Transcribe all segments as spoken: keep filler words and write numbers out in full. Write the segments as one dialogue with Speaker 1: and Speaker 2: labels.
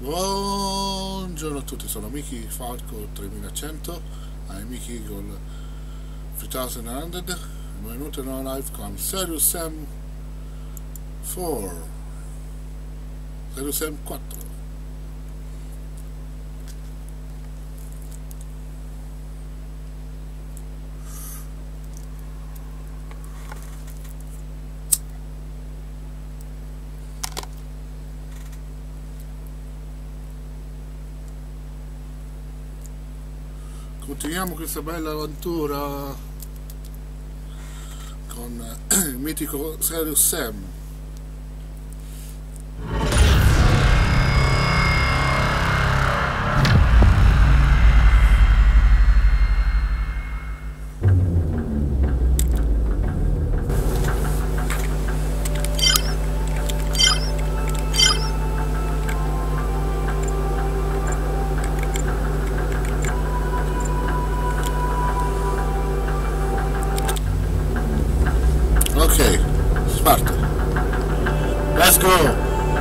Speaker 1: Buongiorno a tutti, sono Mickey Falco tremilacento, I'm Mickey Eagle tremila e benvenuti in una live con Serious Sam quattro Serious Sam quattro. Continuiamo questa bella avventura con il mitico Serious Sam. Ok, Sparta. Let's go!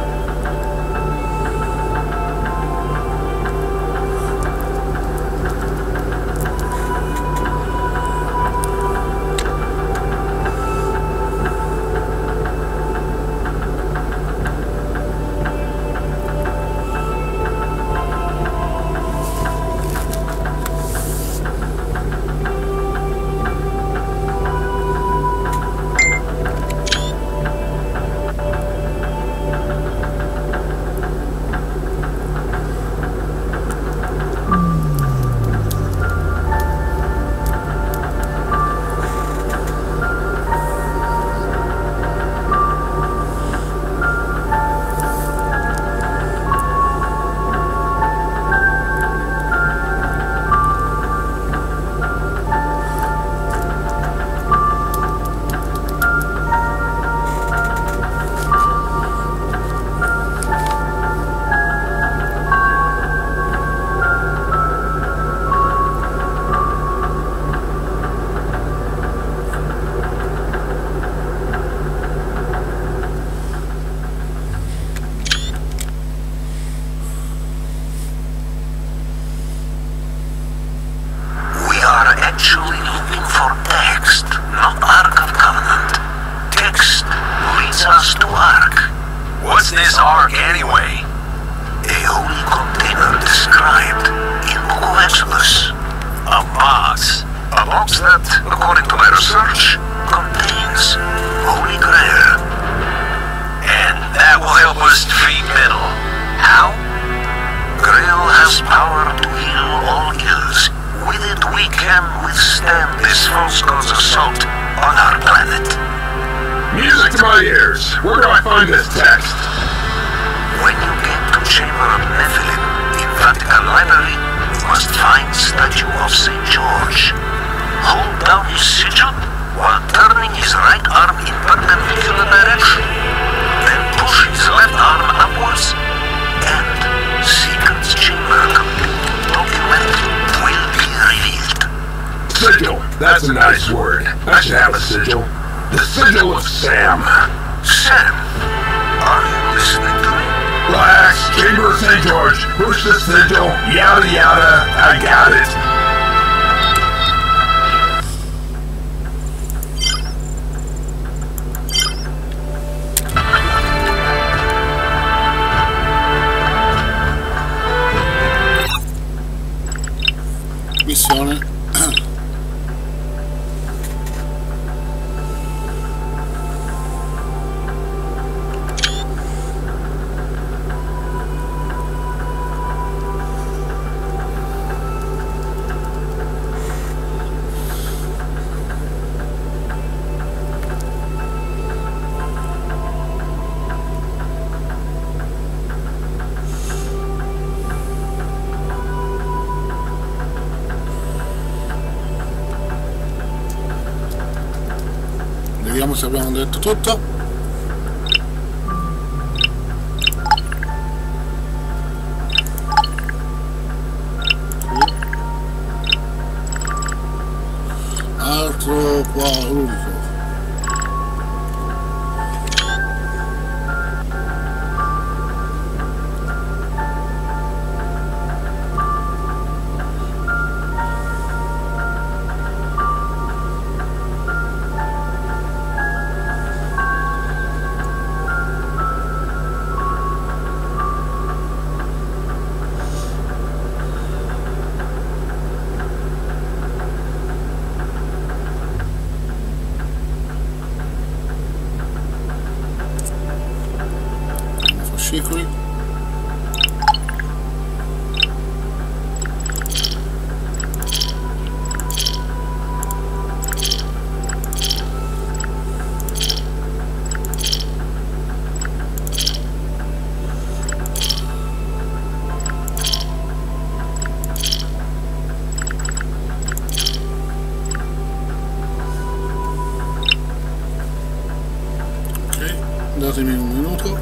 Speaker 2: This Ark anyway? A holy container described in Book of Exodus. A box. A box that, according to my research, contains Holy Grail. And that will help us defeat Metal. How? Grail has power to heal all ills. With it we can withstand this false god's assault on our planet.
Speaker 3: Music to my ears. Where do I find this text?
Speaker 2: When you get to Chamber of Nephilim in Vatican Library, you must find statue of Saint George. Hold down his sigil while turning his right arm in perpendicular direction. Then push his left arm upwards, and Secret's Chamber complete document will be revealed.
Speaker 3: Sigil. That's a nice word. I should have a sigil. The sigil of Sam.
Speaker 2: Sam, are you listening to me?
Speaker 3: Relax, Chamber of Saint George, push the sigil, yada yada, I got it.
Speaker 1: Missione. Vediamo se abbiamo detto tutto. Altro qua unico. amici qui. Datemi un minuto.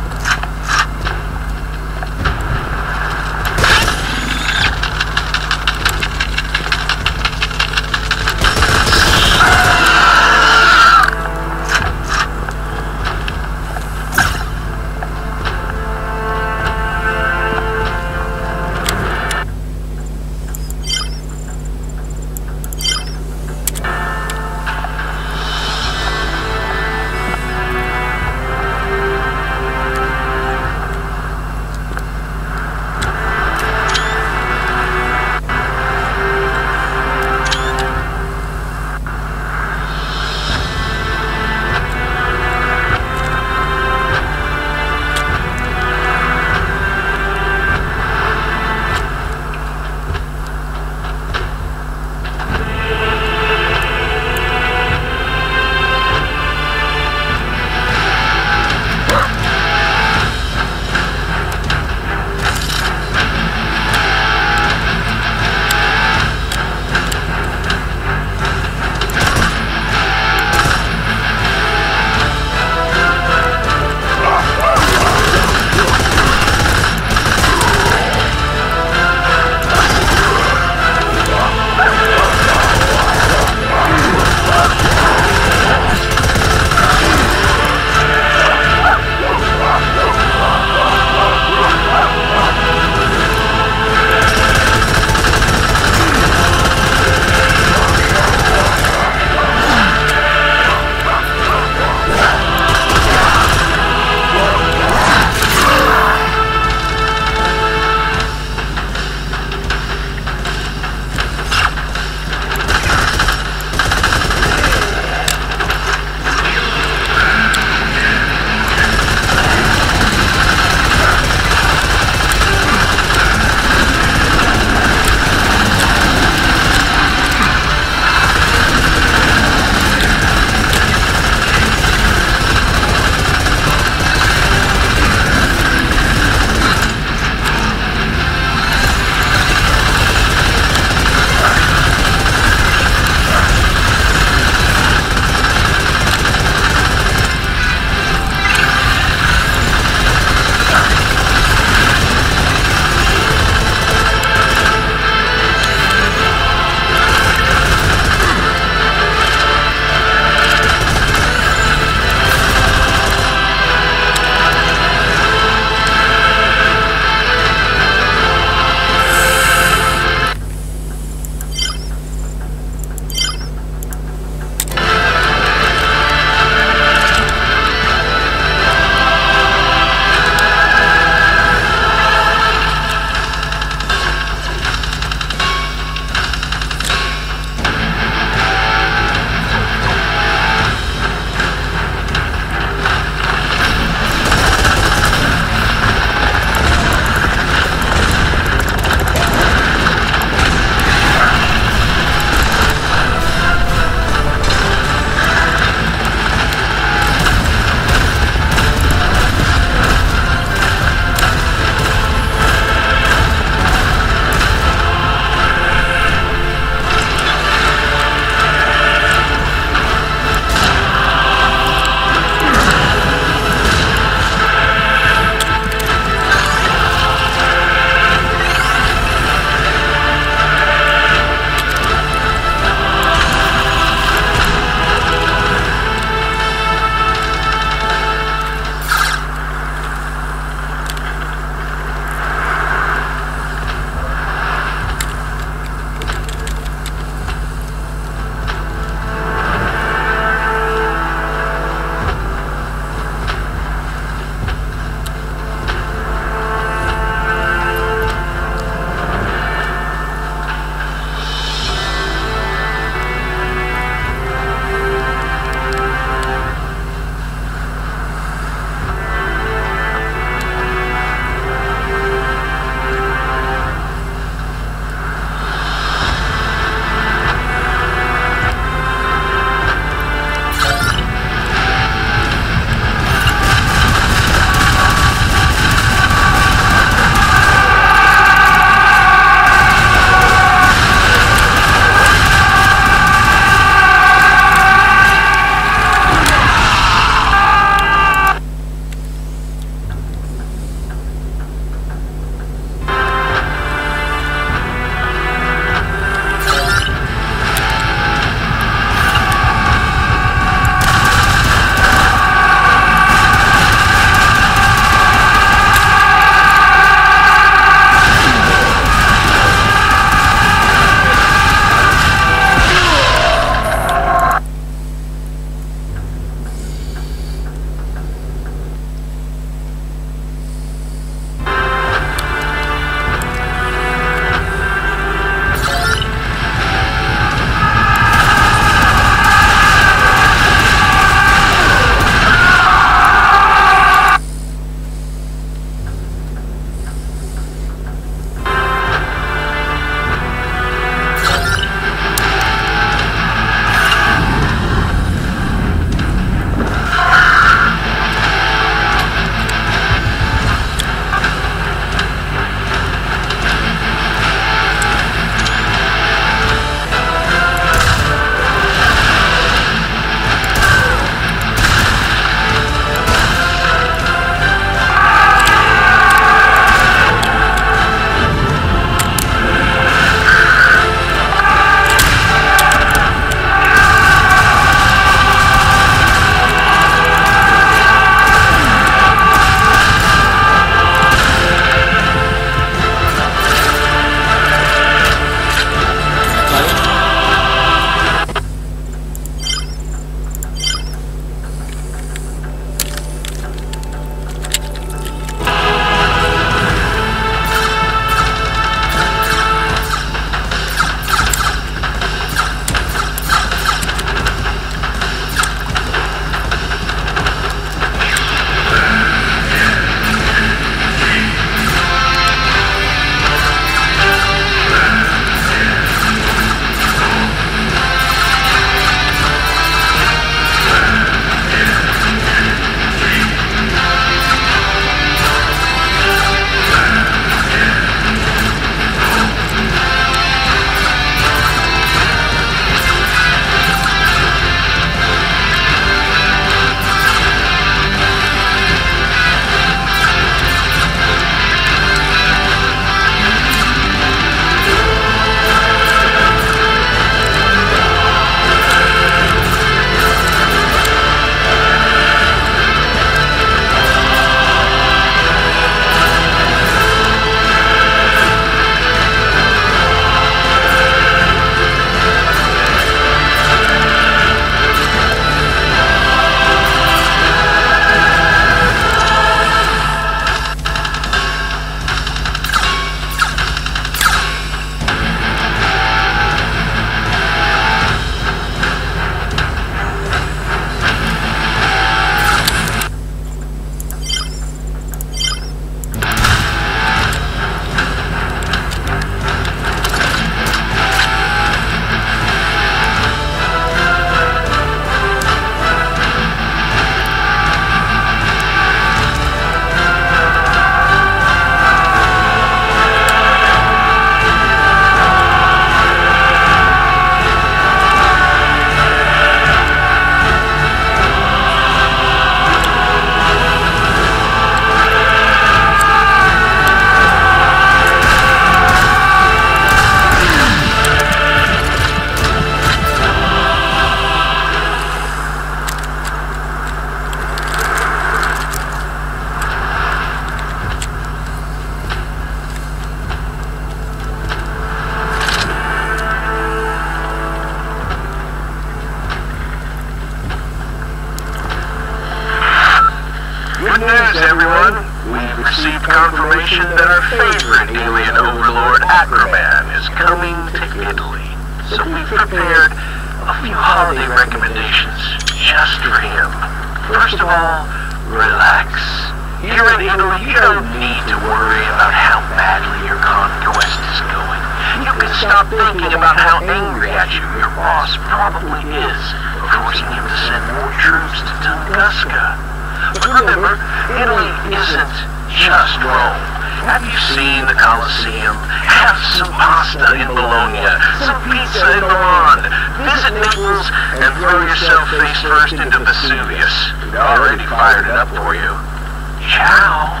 Speaker 2: confirmation that our favorite alien overlord, Acroman, is coming to Italy. So we've prepared a few holiday recommendations just for him. First of all, relax. Here in Italy, you don't need to worry about how badly your conquest is going. You can stop thinking about how angry at you your boss probably is, forcing him to send more troops to Tunguska. But remember, Italy isn't just Rome. Have you seen the Colosseum? Have some pasta in Bologna, some pizza in Milan. Visit Naples and throw yourself face first into Vesuvius. We've already fired it up for you. Ciao.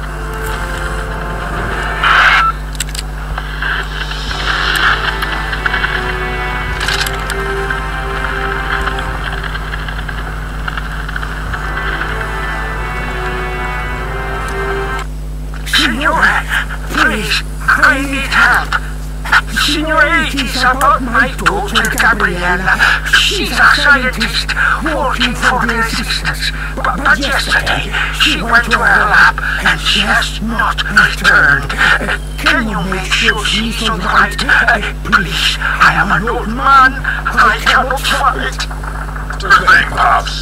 Speaker 4: Signore, please, I need help. Signore, it is about my daughter Gabriella. She's a scientist working for the resistance. But, but yesterday, she went to her lab and she has not returned. Uh, can you make sure she's alright? Uh, please, I am an old man. I cannot fight.
Speaker 3: Sure thing, Pops.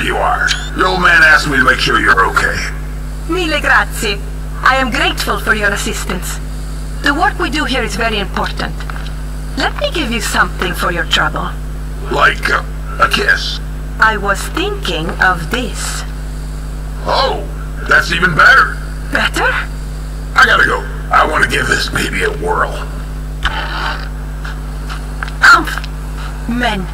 Speaker 3: you are. The old man asked me to make sure you're okay.
Speaker 4: Mille grazie. I am grateful for your assistance. The work we do here is very important. Let me give you something for your trouble.
Speaker 3: Like uh, a kiss.
Speaker 4: I was thinking of this.
Speaker 3: Oh, that's even better.
Speaker 4: Better?
Speaker 3: I gotta go. I want to give this baby a whirl.
Speaker 4: Humph! Men.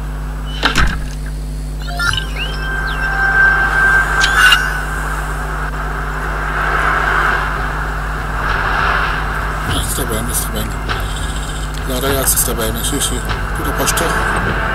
Speaker 1: Ah, sta bene, sta bene. La ragazza sta bene, sì sì, tutto a posto.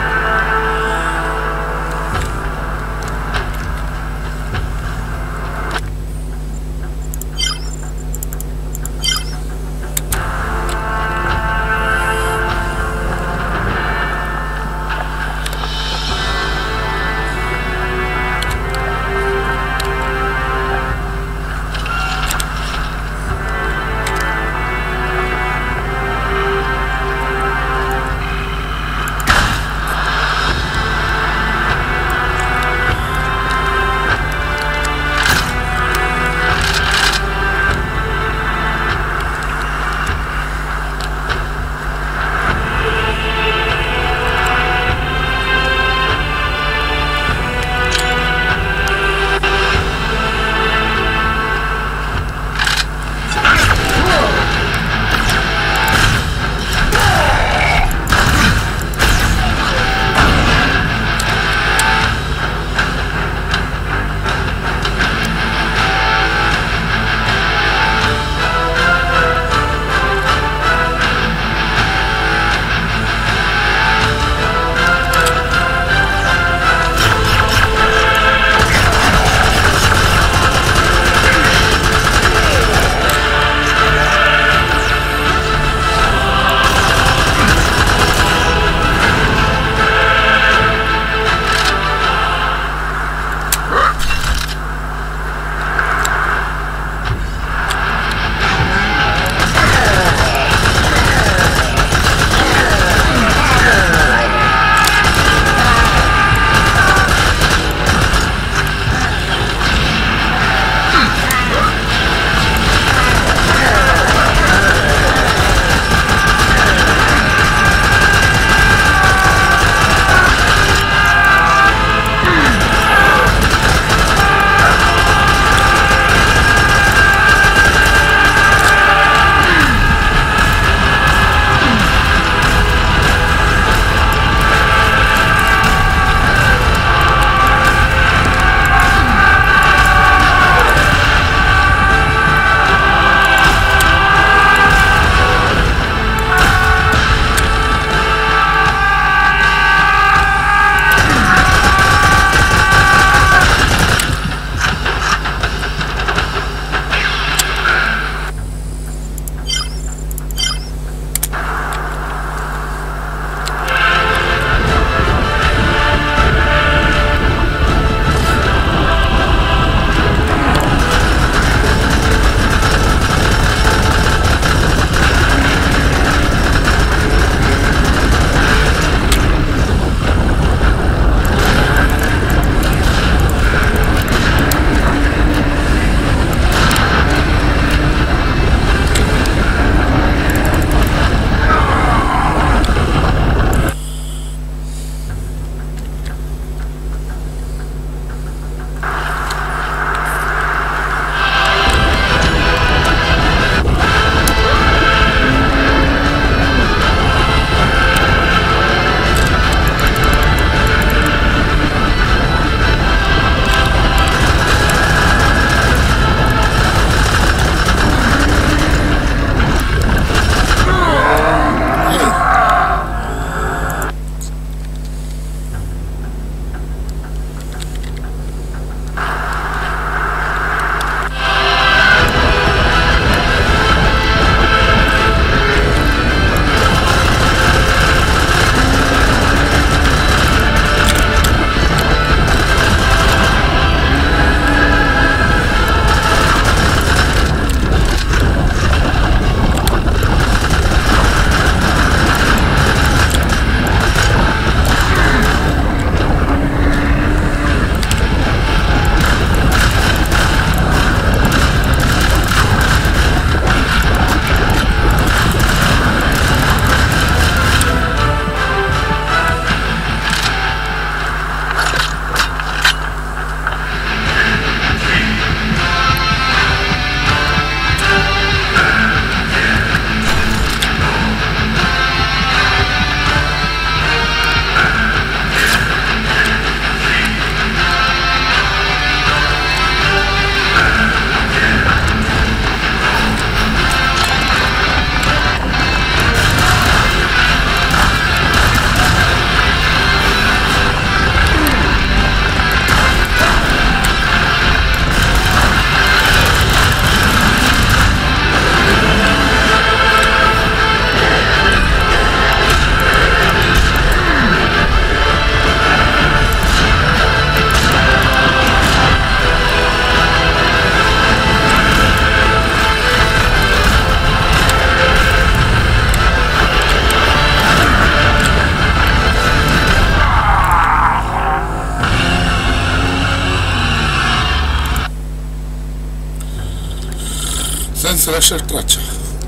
Speaker 1: senza lasciare traccia.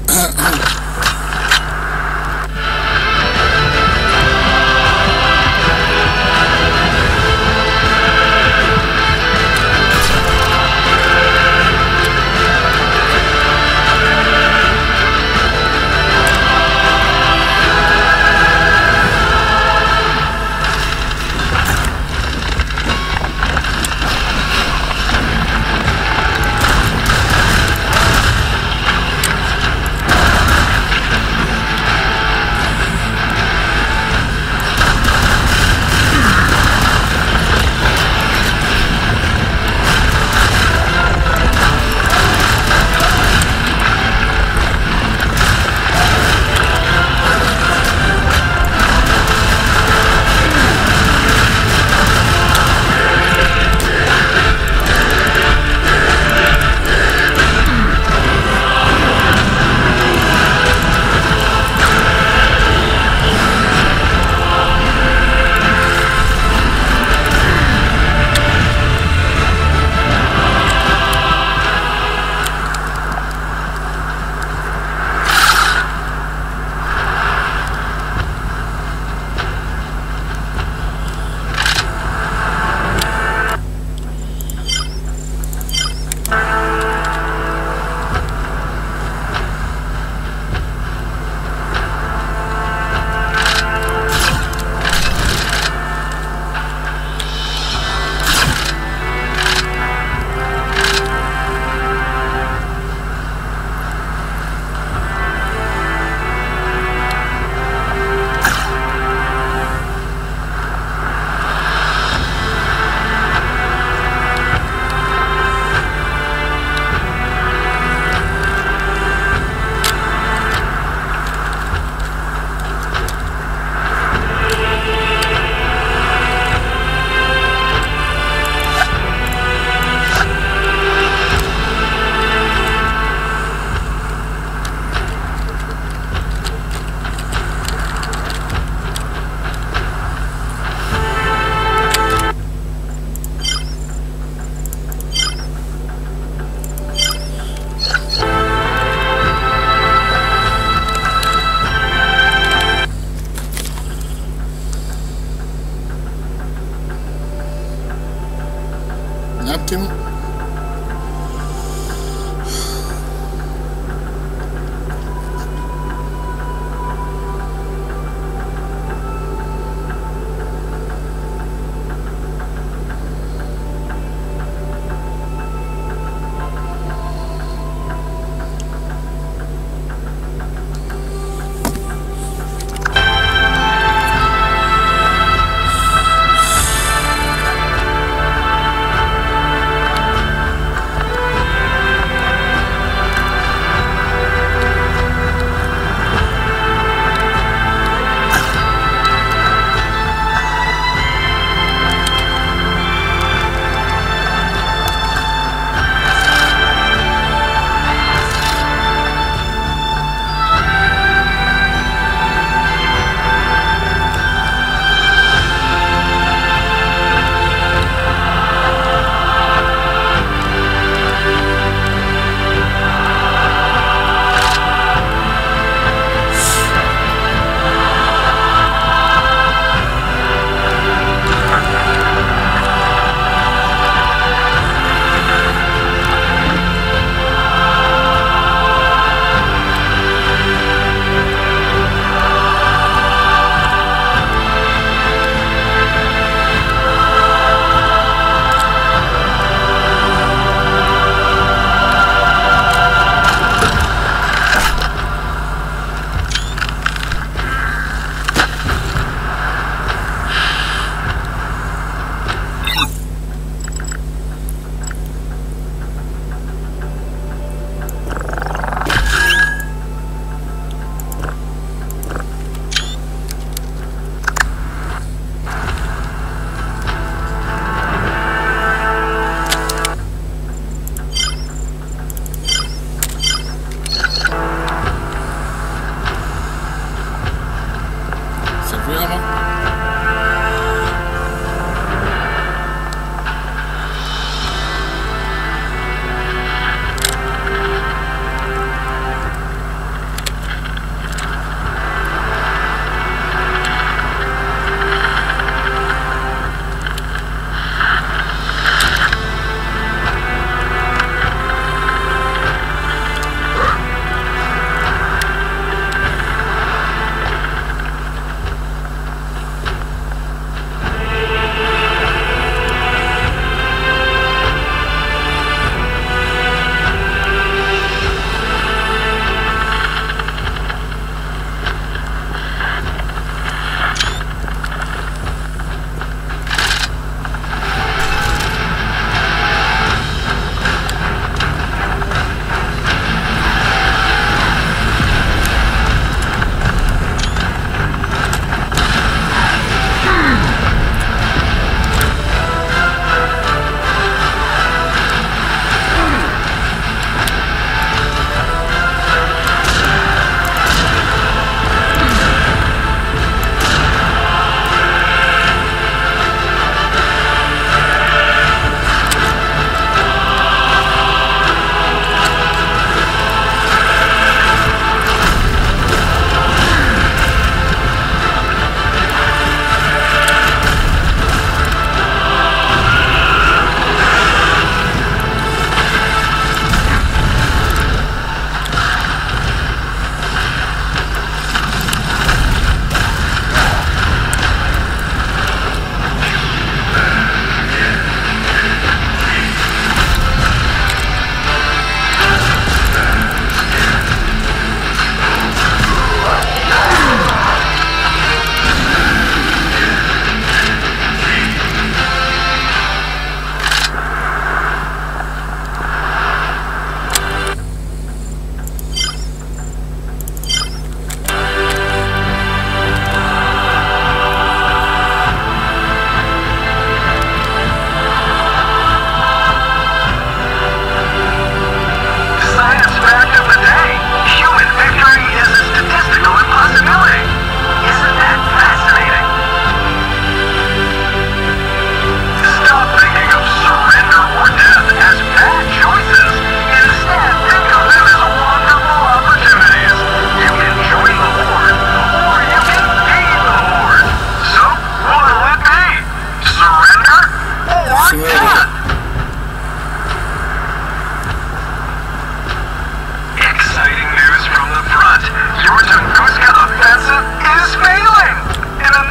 Speaker 1: Un attimo.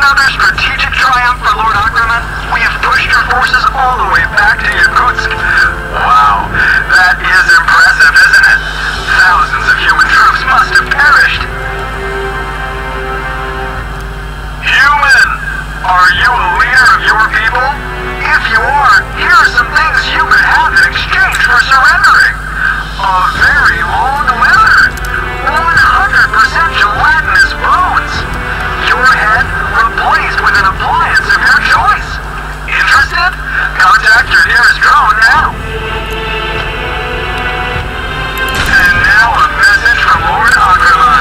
Speaker 2: another strategic triumph for Lord Akraman? We have pushed your forces all the way back to Yakutsk. Wow, that is impressive, isn't it? Thousands of human troops must have perished. Human, are you a leader of your people? If you are, here are some things you could have in exchange for surrendering. A very long leather. one hundred percent gelatinous bones. Your head replaced with an appliance of your choice. Interested? Contact your nearest drone now. And now a message from Lord Akraman.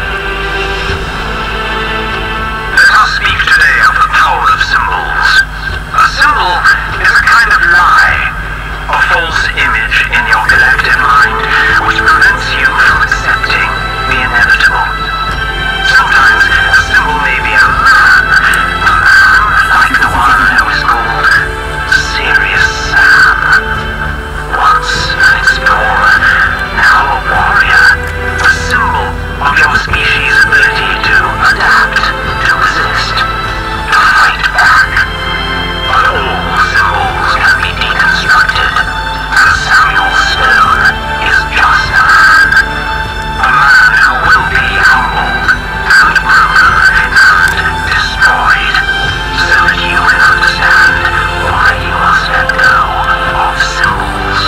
Speaker 2: Let us speak today of the power of symbols. A symbol is a kind of lie, a false image in your collective mind which prevents you from accepting the inevitable. Sometimes a symbol may be a man, a man like the one who is called Serious Sam. Once an explorer, now a warrior, a symbol of your species' ability to adapt, to resist, to fight back. But all symbols can be deconstructed, and Samuel Stone is just a man. A man who will be humbled, and broken, and destroyed, so that you can understand why you must let go of symbols.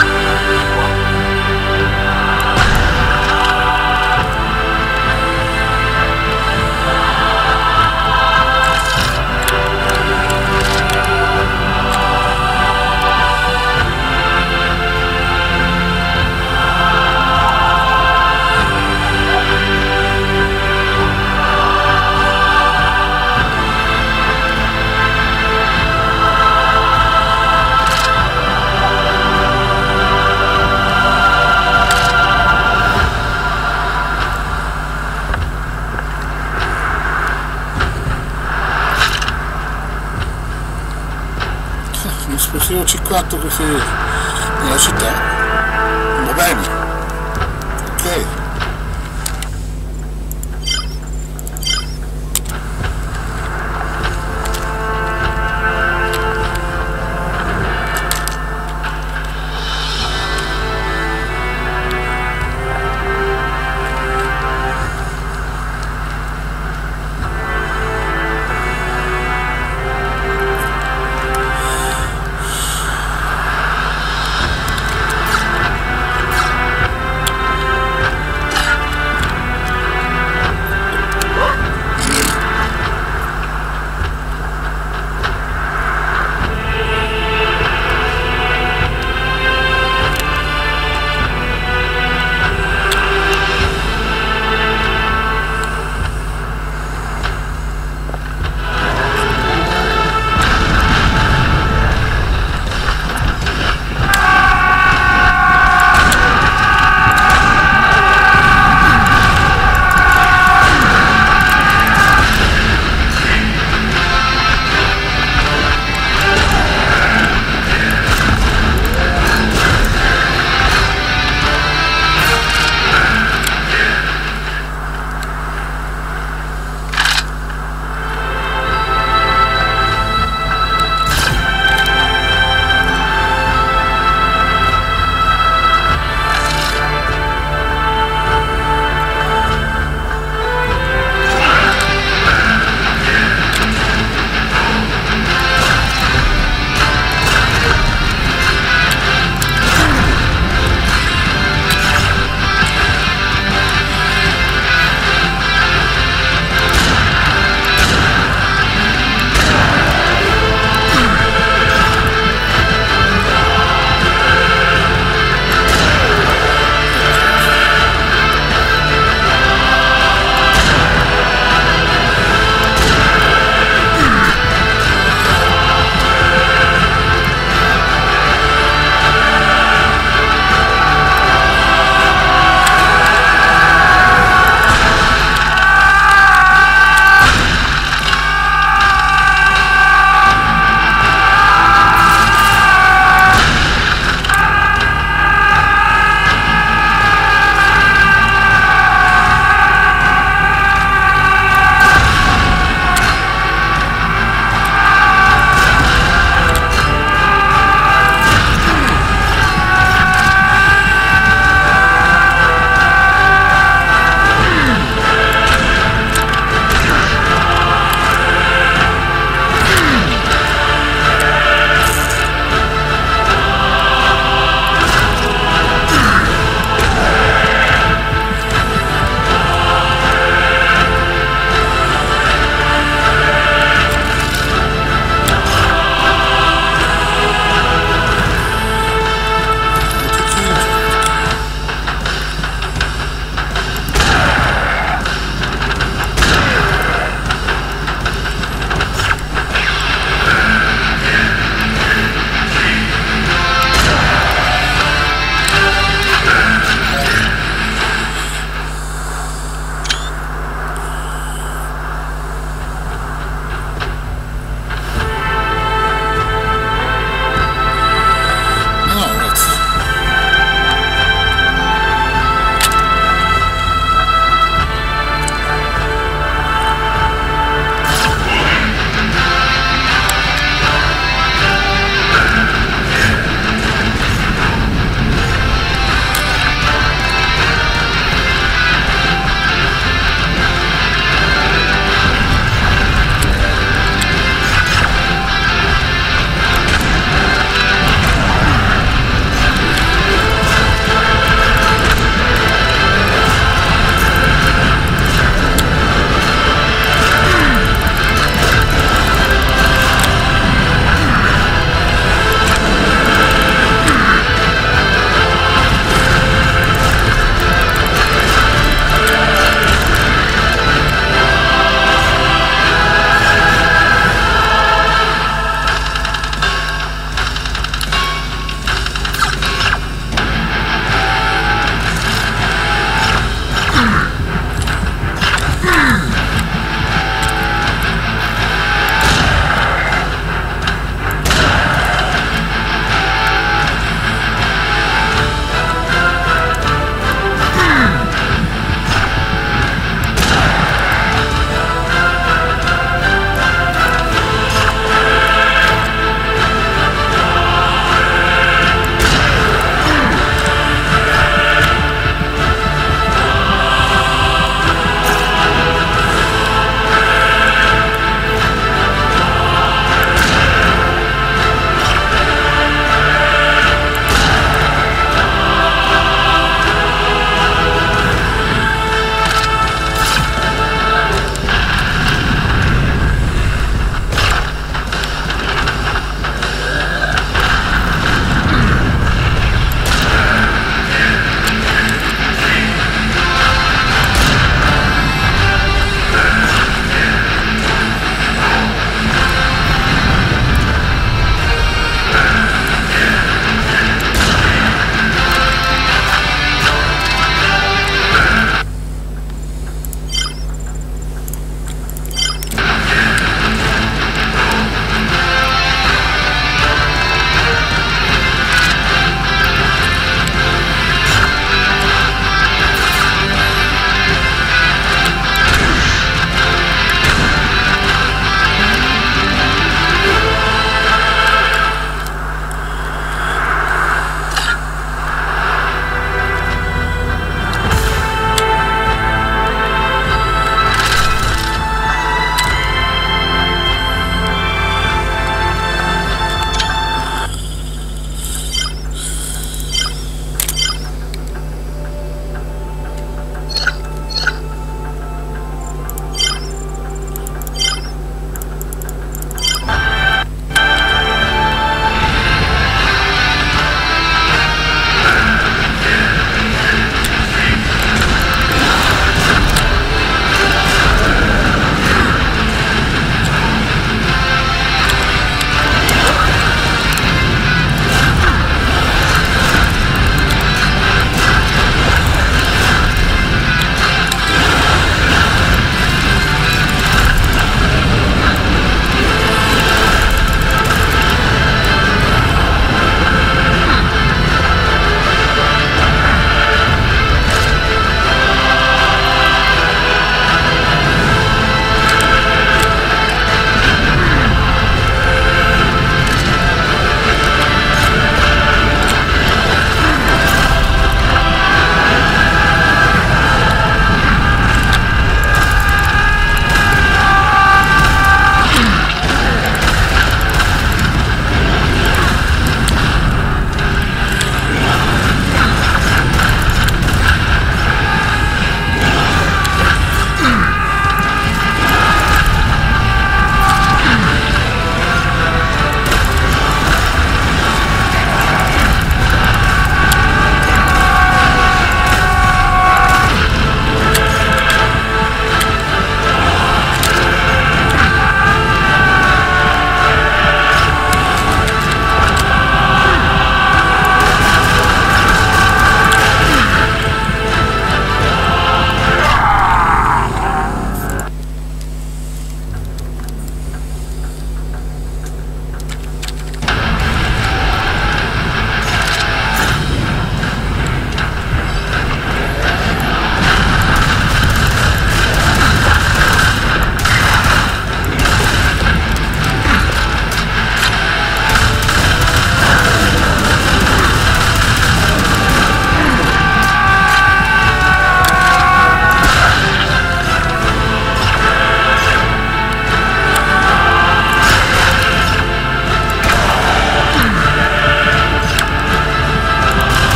Speaker 1: Un esplosivo C quattro così nella città. Va bene. Ok.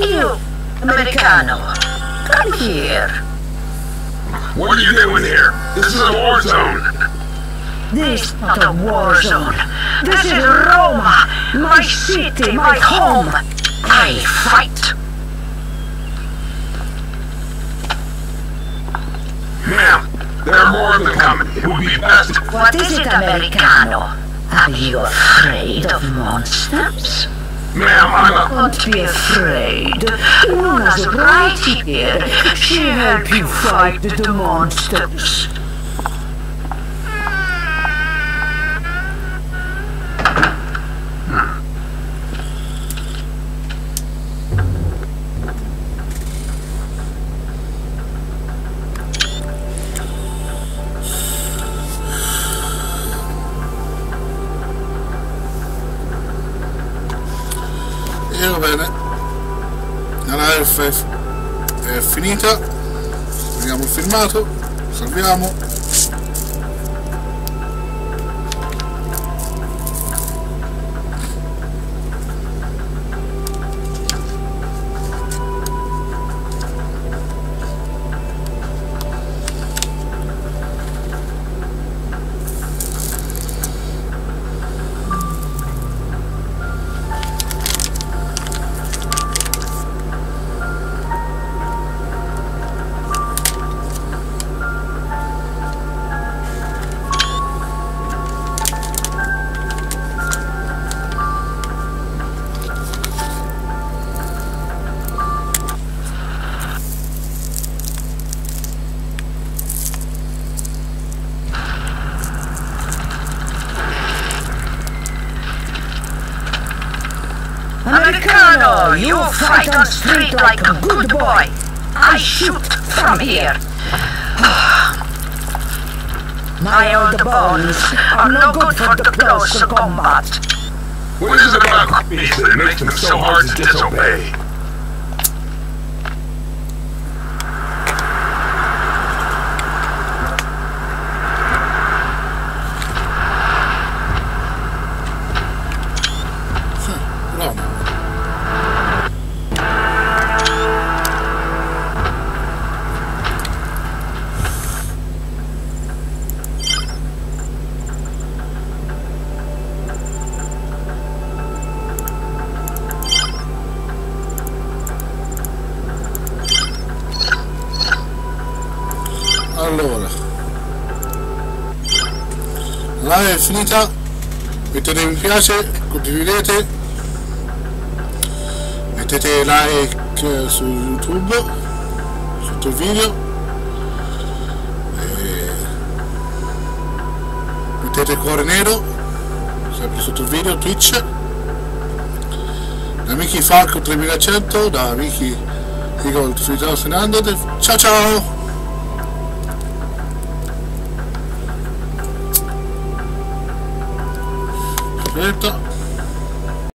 Speaker 4: You, Americano, come here.
Speaker 3: What are you doing here? This is a war zone.
Speaker 4: This is not a war zone. This is Roma, my city, my home. I fight.
Speaker 3: Ma'am, there are more of them coming. It would be best.
Speaker 4: What is it, Americano? Are you afraid of monsters?
Speaker 3: Ma'am, I'm a...
Speaker 4: Don't be afraid. Luna's right here. She'll help you fight the monsters.
Speaker 1: E va bene, la live è, è finita, vediamo il filmato, salviamo.
Speaker 4: Americano, you fight on street like a good boy. I shoot from here. My old bones are no good for the close combat.
Speaker 3: What is it about puppies that makes them so hard to disobey?
Speaker 1: Allora, la live è finita, mettete mi piace, condividete, mettete like su YouTube sotto il video, e mettete cuore nero sempre sotto il video, Twitch, da Mickey Falco tremilacento, da Mickey Eagle tremilacento, ciao ciao! Aspetta.